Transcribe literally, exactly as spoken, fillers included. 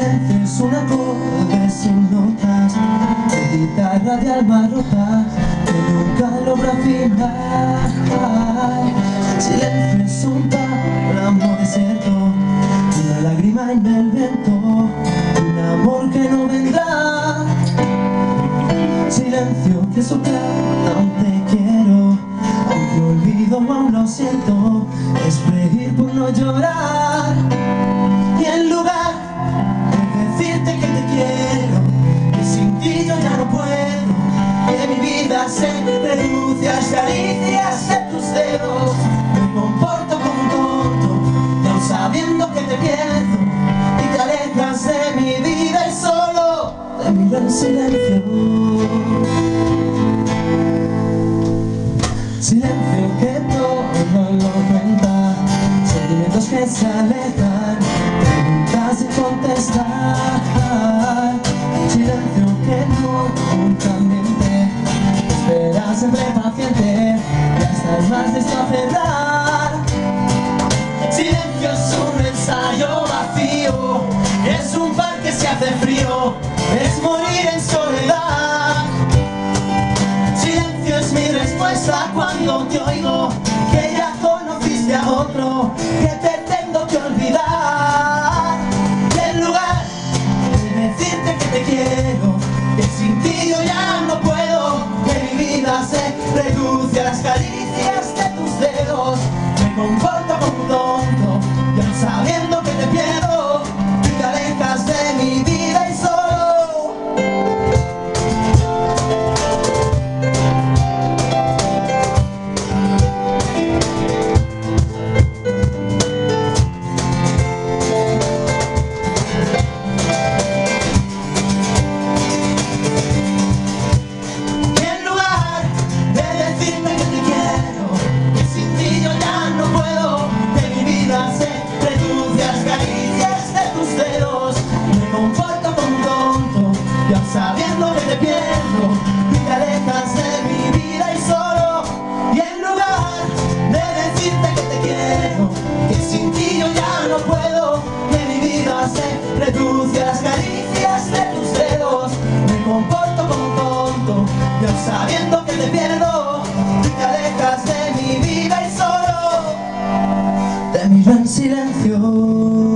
silencio es un acorde sin notas, de guitarra de alma rota que nunca logra afinar. El silencio es un páramo desierto, una lágrima en el viento, un amor que no vendrá. Silencio que sopla, aún te quiero, aunque olvido aún lo siento, es reír por no llorar. Y en lugar de decirte que te quiero, que sin ti yo ya no puedo, que mi vida se reduce a las caricias de tus dedos, me comporto como un tonto, y aún sabiendo que te pierdo, y te alejas de mi vida y solo te miro en silencio. Silencio que todo lo cuenta, sentimientos que se alejan, preguntas sin contestar. Silencio que nunca miente, espera siempre paciente, y hasta es más listo a cerrar. Silencio es un ensayo vacío, es un par que se hace frío, es morir en soledad. Silencio es mi respuesta cuando te oigo, que ya conociste a otro, que te tengo que olvidar. Y en lugar de decirte que te quiero, que sin ti yo ya no puedo, que mi vida se reduce a las caricias de tus dedos, me comporto como un tonto, y aún sabiendo que te pierdo, tú te alejas de mi vida y solo sabiendo que te pierdo, y te alejas de mi vida y solo, y en lugar de decirte que te quiero, que sin ti yo ya no puedo, que mi vida se reduce a las caricias de tus dedos, me comporto como un tonto, y aún sabiendo que te pierdo, y te alejas de mi vida y solo te miro en silencio.